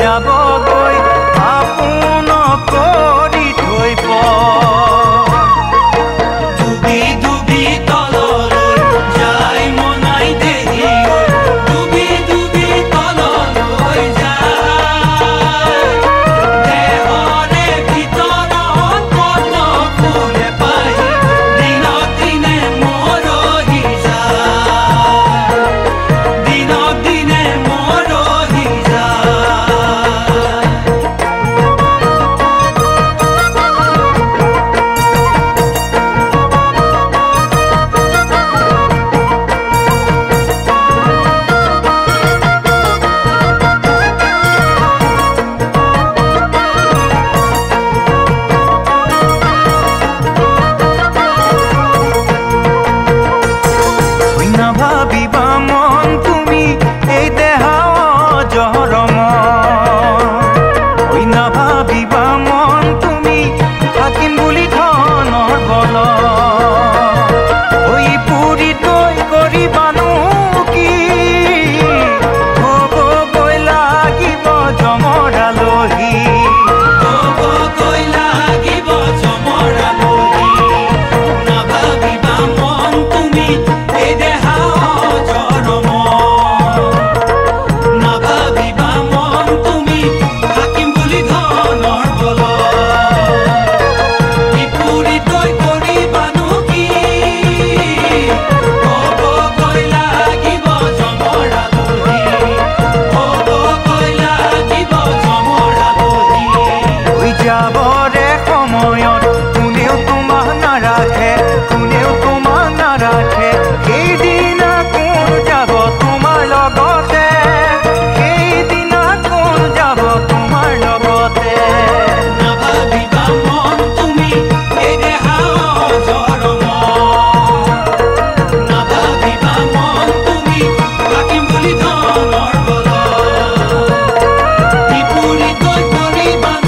যাবগৈ আপোন কৰি থৈ ডুবি ডুবি তললৈ যাই মনাই দেহি ডুবি ডুবি তললৈ যায় দেহৰে ভিতৰত পদ্ম ফুলে পাহি দিনক দিনে মৰহি যায় দিনক দিনে মৰহি ভাবিবা মন তুমি এই দেহা জহৰম ভাবিবা মন তুমি থাকিম বুলি ধনৰ বল পুৰি তৈ কৰিবানো কি হ'ব গৈ লাগিব জমৰালহী হ'ব গৈ লাগিব জমৰালহী নাভাবিবা মন তুমি এই দেহা যাবৰে সময়ত কোনেও তোমাক নাৰাখে কোনেও তোমাক নাৰাখে সেইদিনা কোন যাব তোমাৰ লগতে সেইদিনা কোন যাব তোমাৰ লগতে নাভাবিবা মন তুমি এই দেহা জৰম নাভাবিবা মন তুমি থাকিম বুলি ধনৰ বল বিপুৰি তৈ কৰিবানো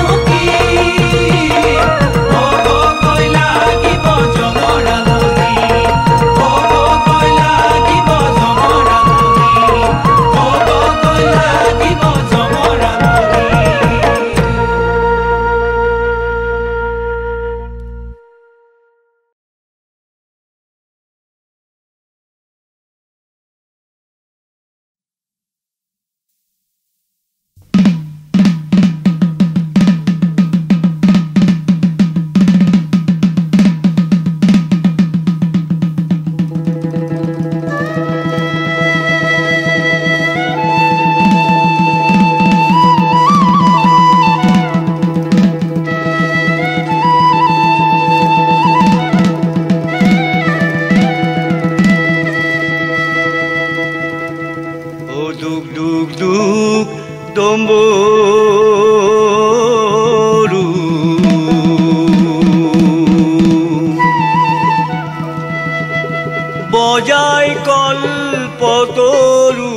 ডম্বৰু বজাই কল্পতৰু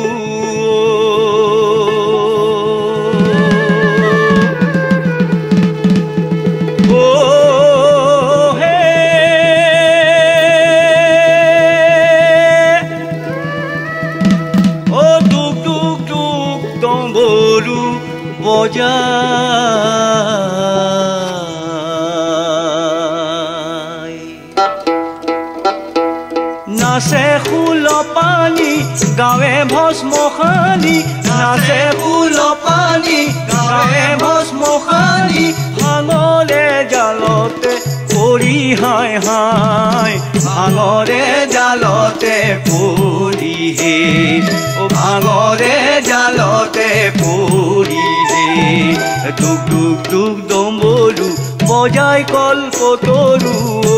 নাচে ফুল পানী গাঁৱে ভস্মখানি নাচে ফুল পানী গাঁৱে ভস্মখানি ভাঙৰে জালতে পৰি হায় হায় ভাঙৰে জালতে পৰি হে ভাঙৰে জালতে পৰি হে ডুব ডুব ডুব ডম্বৰু বজাই কল্পতৰু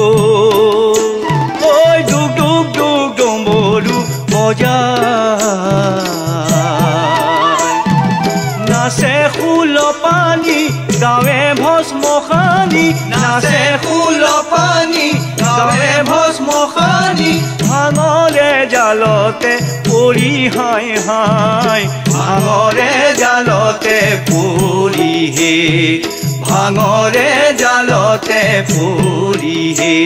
ডুব ডুব ডুব ডম্বৰু বজাই নাচে ফুল পানী গাঁৱে ভস্মখানি নাচে ফুল পানী গাঁৱে ভস্মখানি ভাঙৰে জালতে পৰি হায় হায় ভাঙৰে জালতে পৰি হে ভাঙৰে জালতে পৰি হে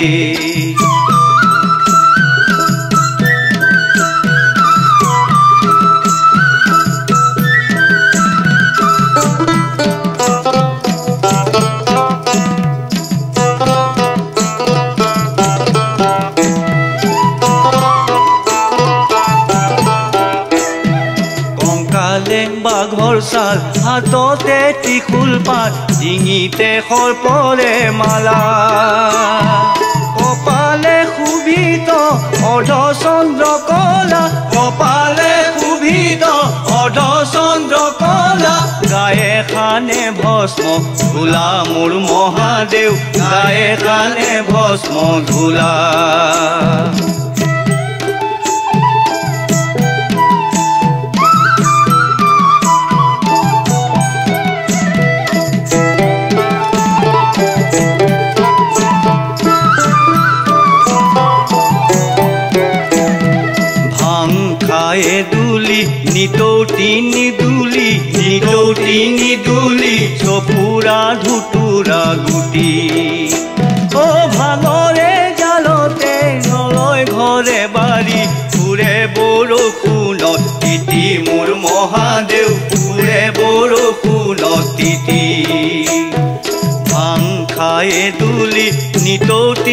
কপালে বাঘৰ ছাল হাততে ত্ৰিশূল পাত ডিঙিতে সৰ্পৰে মালা কপালে শোভিত অৰ্ধচন্দ্ৰ কলা কপালে শোভিত অৰ্ধচন্দ্ৰ কলা গায়ে খানে ভস্ম ধূলা মোৰ মহাদেৱ গায়ে খানে ভস্ম ধূলা দুলি নিতৌতি নিদুলি চপুৰা ধুতুৰা গুটি ও ভাঙৰে জালতে নলয় ঘৰে বাৰী ফুৰে বৰষুণত তিতি মোৰ মহাদেৱ ফুৰে বৰষুণত তিতি ভাং খায়ে দুলি নিতৌতি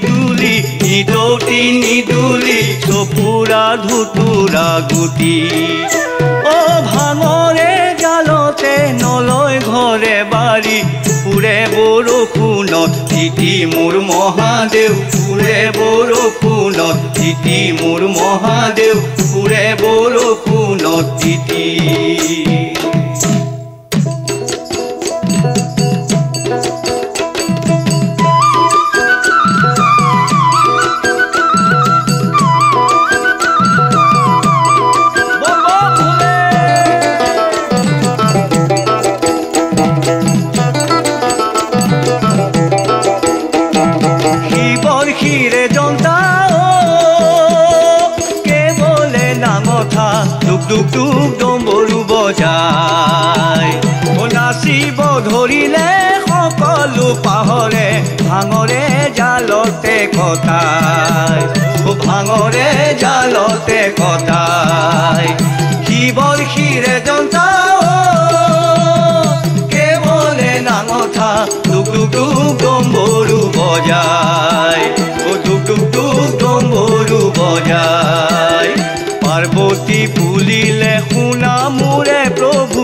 নিদুলি চপুৰা ধুতুৰা গুটি ও ভাঙৰে জালতে নলয় ঘৰে বাৰী ফুৰে বৰষুণত তিতি মোৰ মহাদেৱ ফুৰে বৰষুণত তিতি মোৰ মহাদেৱ ফুৰে বৰষুণত তিতি দুক দুক ডম্বৰু বজায় ও নাচিব ধৰিলে সকলো পাহৰে ভাঙৰে জালতে কটায় ও ভাঙৰে জালতে কটায় শিৱৰ শিৰে জন্তা কেৱলে নাঙঠা দুক দুক ডম্বৰু বজায় ও দুক দুক ডম্বৰু বজায় পাৰ্বতী বুলিলে শুনা মোৰে প্ৰভু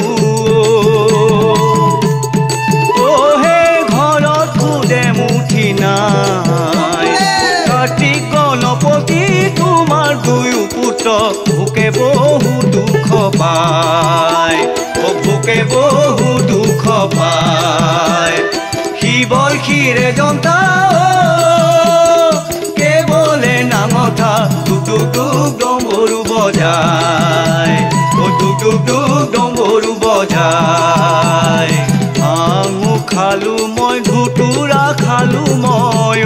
হে ঘৰত খুদে মুঠি নাই কাৰ্তিক গণপতি তোমাৰ দুয়ো পুত্ৰ ভোকে বহু দুখ পায় ভোকে বহু দুখ পায় শিৱৰ শিৰে জন্তা কেৱলে নাঙঠা দুক দুক ডম্বৰু বজায় ও দুক দুক ডম্বৰু বজায় ভাঙো খালো মই ধুতুৰা খালো মই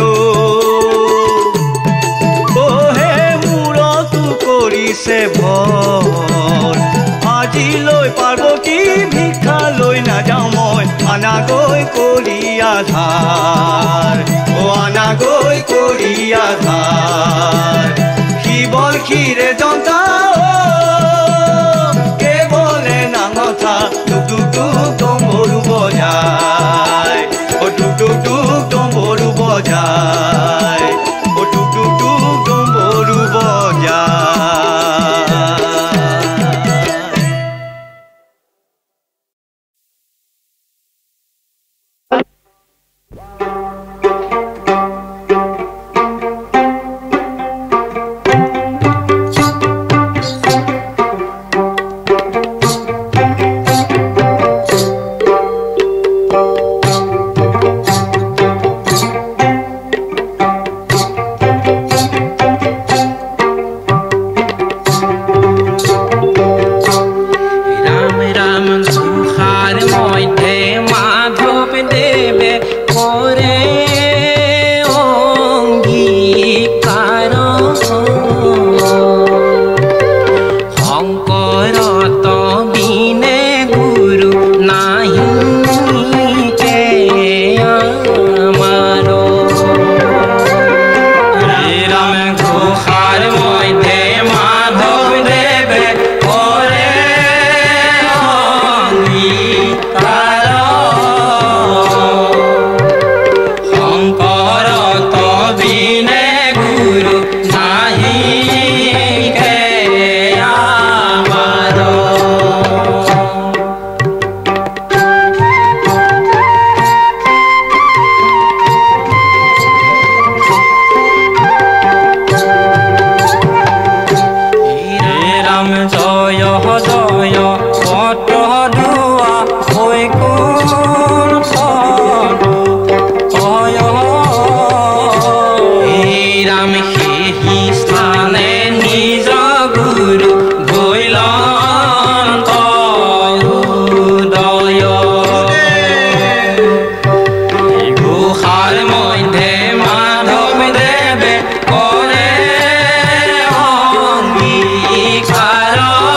ও হে মূৰতো কৰিছে ভৰ আজিলৈ পাৰ্বতী ভিক্ষা লৈ নাযাওঁ মই আনাগৈ কৰি আধাৰ ও আনাগৈ কৰি আধাৰ শিৱৰ শিৰে জন্তা কেৱলে নাঙঠা দুক দুক ডম্বৰু বজায় ও দুক দুক ডম্বৰু বজায় ও দুক দুক ডম্বৰু বজায় হৃদয় পত্ৰ দোৱা হৈ ৰাম সেই স্থানে নিজ গুৰু গৈলন্ত উদয় গুহাৰ মধ্যে মাধৱ দেৱে কৰে অংগীকাৰ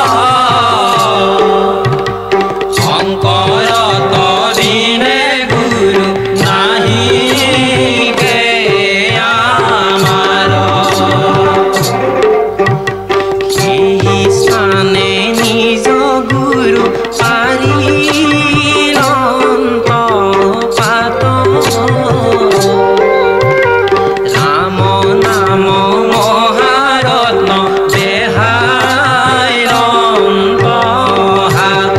শংকৰ তৰিণে গুৰু নাহি আমাৰ সেই স্থানে নিজ গুৰু পাৰিলন্ত পাত ৰাম নাম মহাৰত্ন দেহাইলন্ত হাত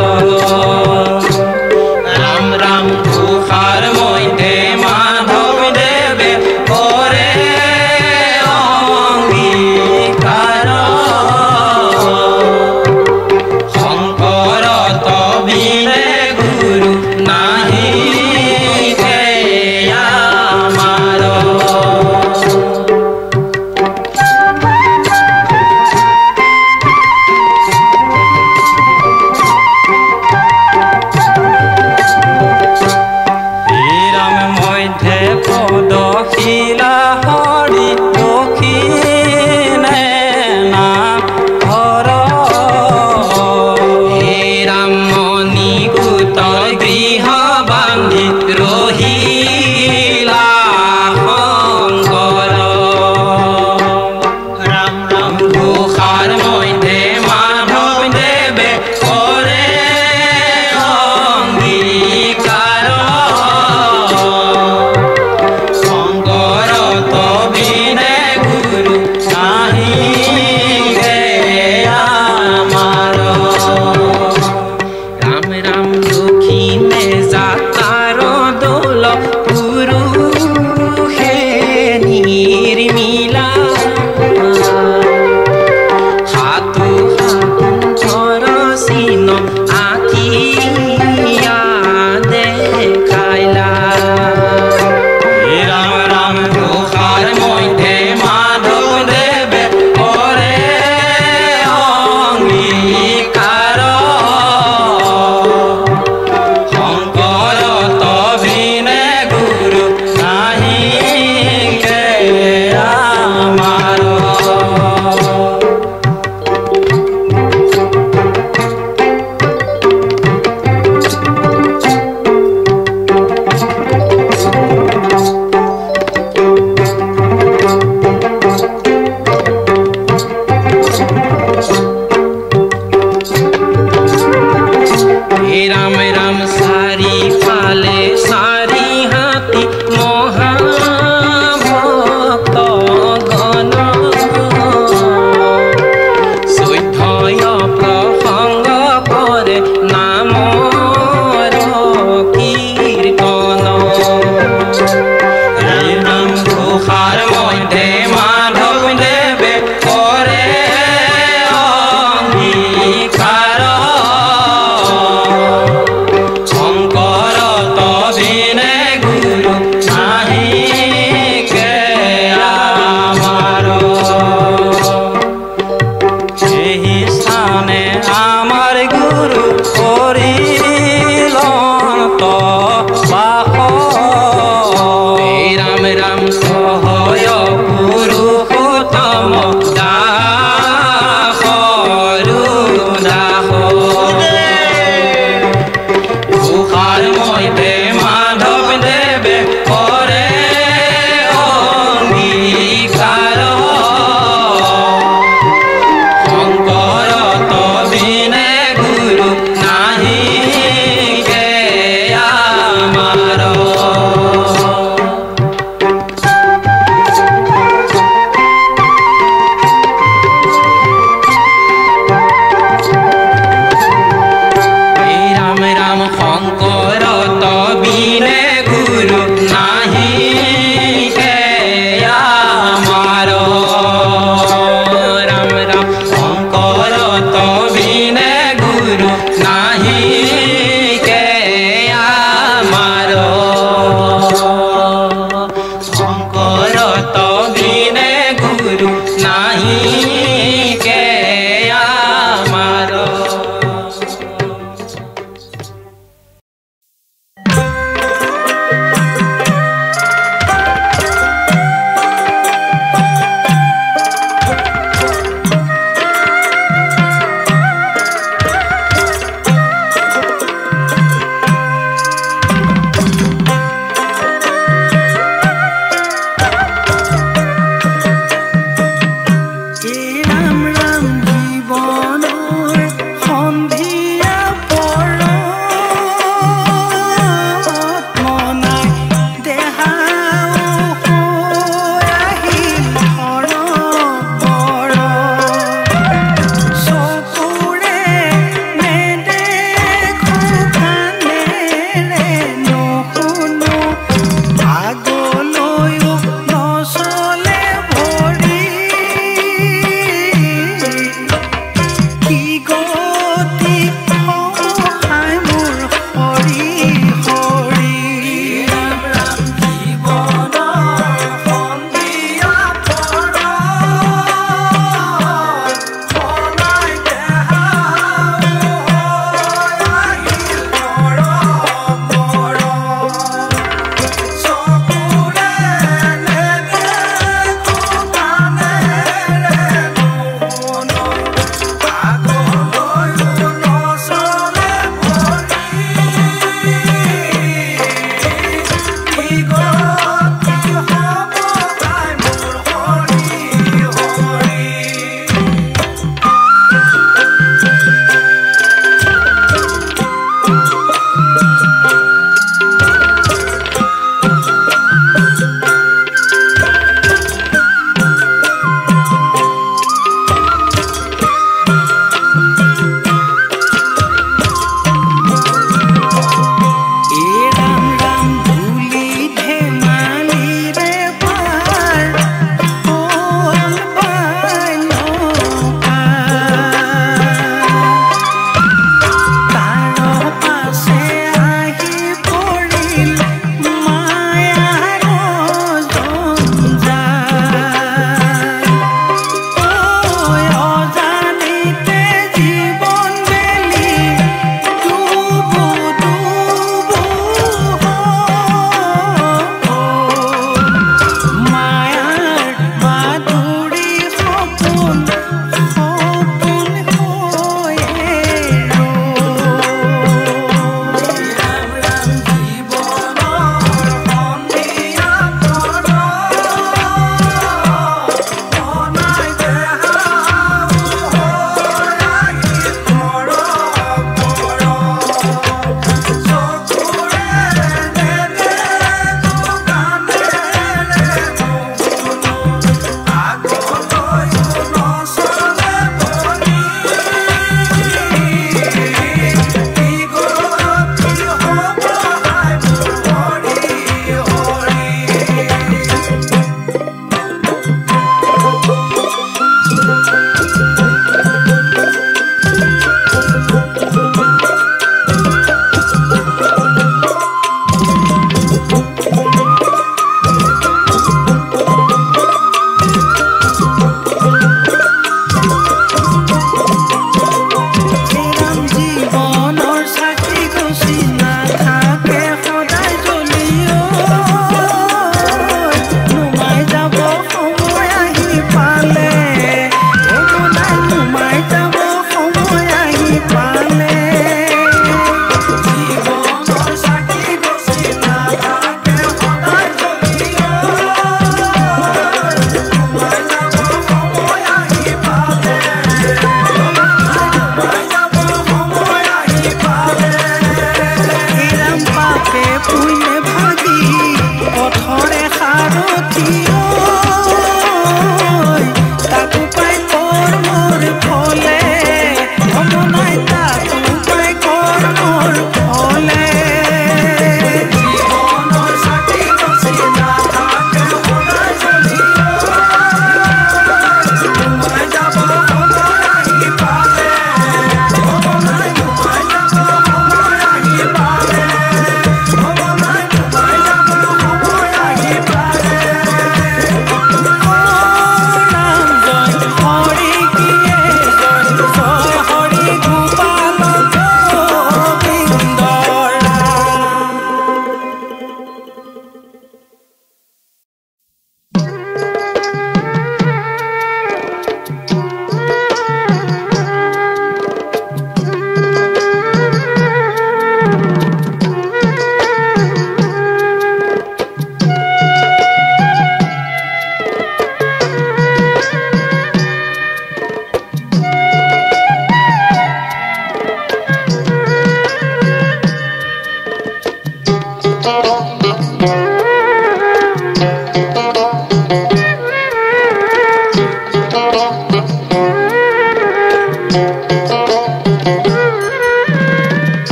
ৰাম ৰাম ঘোষাৰ মধ্যে মাধৱ দেৱে কৰে অংগীকাৰ শংকৰ তবিনে গুৰু নাহি আমাৰ ৰাম মধ্যে পদশীলা হৰি দক্ষিণে নাভৰ হে ৰাম নিকুত গৃহ বান্ধি ৰহিলা শংকৰ ৰাম ৰাম ঘোষাৰ মধ্যে মাধৱ দেৱে কৰে অংগীকাৰ শংকৰ তবিনে গুৰু নাহি আমাৰ ৰাম ৰাম দক্ষিণে যাত্ৰাৰ দোল পুৰুষে নিৰ্মিলা হাতু হাতৰ চিন আঁকিয়া দেখাইলা ৰাম ৰাম ঘোষাৰ মধ্যে মাধৱ দেৱে কৰে অংগীকাৰ শংকৰ তবিনে গুৰু নাহি আমাৰ হে ৰাম ৰাম চাৰিফালে চাৰি হাতী মহাভক্ত গণ চৈধ্যয় প্ৰসংগ কৰে নামৰ কীৰ্তন হে ৰাম ঘোষাৰ মধ্যে মাধৱ দেৱে কৰে অংগীকাৰ শংকৰ তবিনে গুৰু নাহি আমাৰ সেই স্থানে আমাৰ গুৰু কৰিলন্ত বাস ৰাম ৰাম সহয় পুৰুষোত্তম দাসৰু দাস ঘোষাৰ মধ্যে মাধৱ দেৱে কৰে অংগীকাৰ শংকৰ তবিনে গুৰু নাহি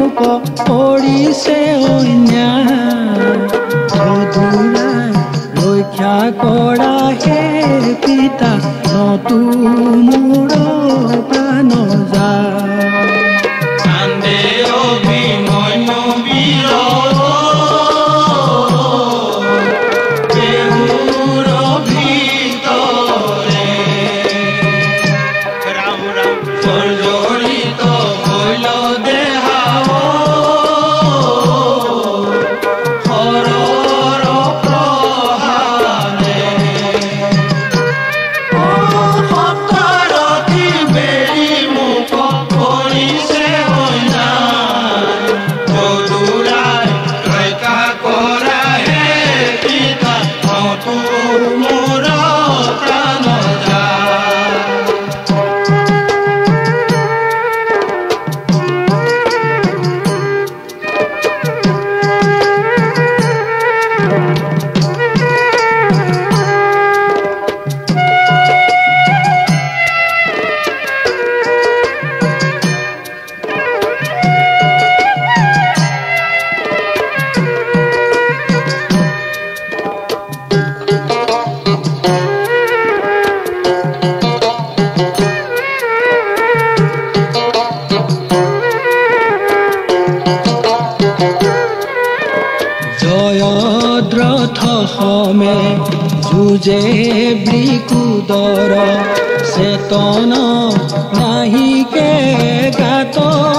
মোক কৰিছে অন্যায় ধুৰাই ৰক্ষা কৰা হে পিতা নতু মোৰ প্ৰাণ যায় কান্দে অভিমন্যু বীৰ বেহুৰ ভিতৰে ৰাম ৰাম জৰ্জৰিত হৈল দেহাও হৰৰ প্ৰহাৰে সতৰতি বেৰি মোক কৰিছে অন্যায় যদুৰাই ৰক্ষা কৰা হে পিতা নতু মোৰ প্ৰাণ যায় জয়দ্ৰথ সমে যুঁজে বৃকুদৰ চেতন নাহিকে গাত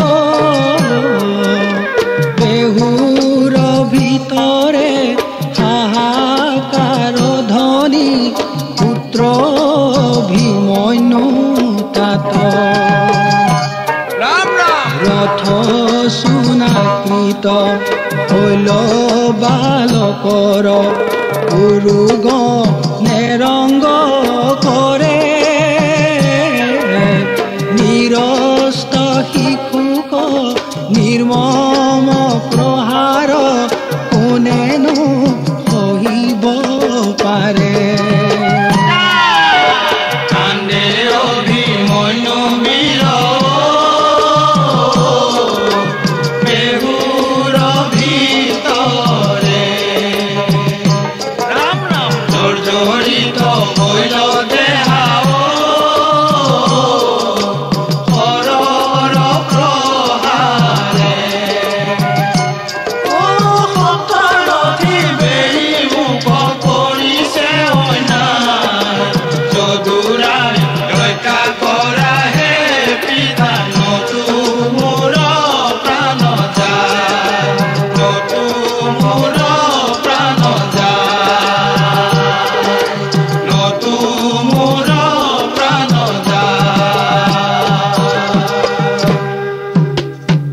বেহুৰ ভিতৰে হাহাকাৰ ধ্বনি পুত্ৰ ভীমন্যু তাত ৰাম ৰাম ৰথ সুনাকৃত হৈল বালকৰ উৰুগ নেৰংগ কৰে নিৰস্ত শিশুক নিৰ্মম প্ৰহাৰ কোনেনো সহিব পাৰে কান্দে অভিমন্যু বীৰ বেহুৰ ভিতৰে ৰাম ৰাম জৰ্জৰিত হৈল দেহাও হৰৰ প্ৰহাৰে সতৰতি বেৰি মোক কৰিছে অন্যায় যদুৰাই ৰক্ষা কৰা হে পিতা নতু মোৰ প্ৰাণ যায় নতু মোৰ প্ৰাণ যায় নতু মোৰ প্ৰাণ যায়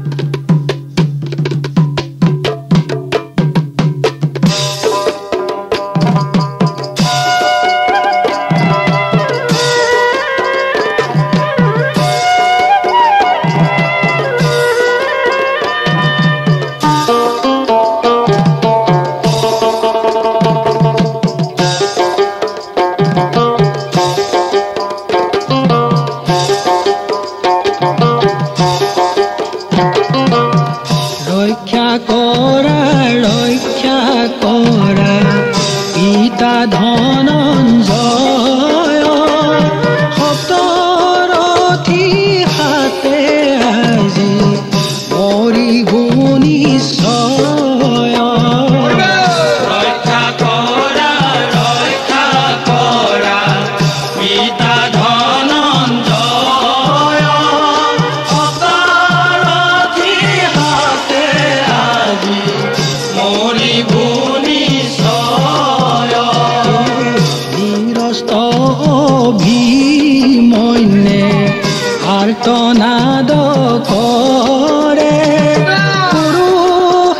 ৰক্ষা কৰা পিতা ধনঞ্জয় সপ্তৰথী হাতে আজি মৰি গুণি ৰক্ষা কৰা পিতা ধনঞ্জয় সপ্তৰথী হাতে আজি মৰিব নিশ্চয় নিৰস্ত ভীমন্যে আৰ্তনাদ কৰে পুৰুষ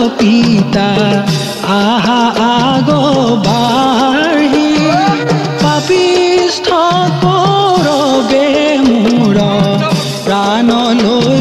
পিতা আহা আগবাঢ়ি পাপিষ্ঠ কৰবে মোৰ প্ৰাণলৈ